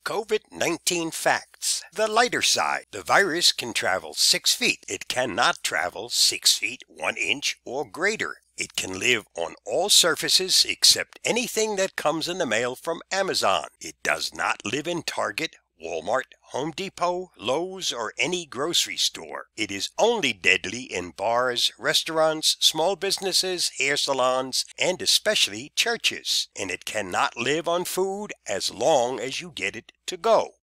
COVID-19 facts. The lighter side. The virus can travel 6 feet. It cannot travel 6 feet, 1 inch or greater. It can live on all surfaces except anything that comes in the mail from Amazon. It does not live in Target, Walmart, Home Depot, Lowe's, or any grocery store. It is only deadly in bars, restaurants, small businesses, hair salons, and especially churches. And it cannot live on food as long as you get it to go.